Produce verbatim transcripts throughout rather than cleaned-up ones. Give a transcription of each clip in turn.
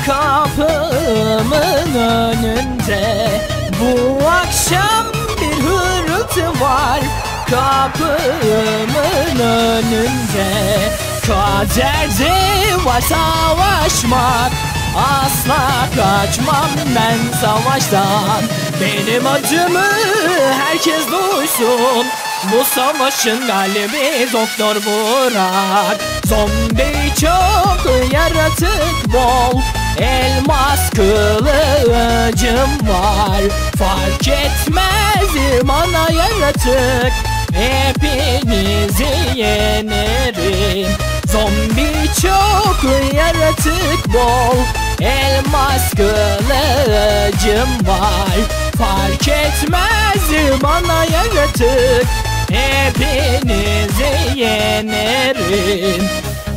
kapımın önünde bu akşam bir hırıltı var. Kapımın önünde kaderde var savaşmak. Asla kaçmam ben savaştan. Benim adımı herkes duysun. Bu savaşın galibi Doktor Burak. Zombi çok, yaratık bol, elmas kılıcım var. Fark etmez bana yaratık, hepinizi yenerim. Zombi çok, yaratık bol, elmas kılıcım var. Fark etmez bana yaratık, hepinizi yenerim.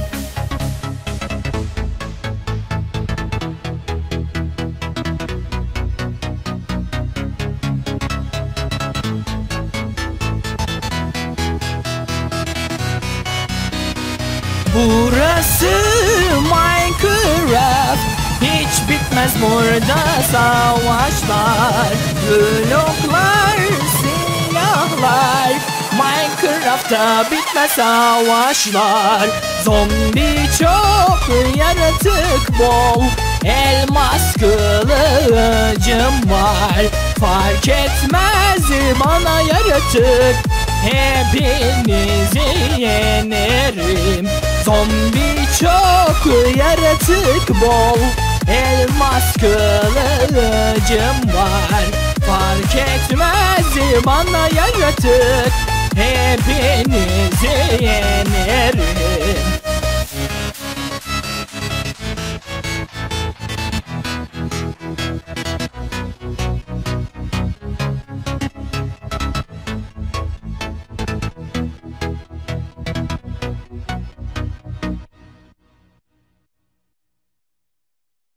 Burası Minecraft, hiç bitmez burada savaşlar. Bloklar, silahlar, Minecraft'ta bitmez savaşlar. Zombi çok, yaratık bol, elmas kılıcım var. Fark etmez bana yaratık, hepinizi yenerim. Zombi çok, yaratık bol, elmas kılıcım var. Fark etmez bana yaratık, hepinizi yenerim.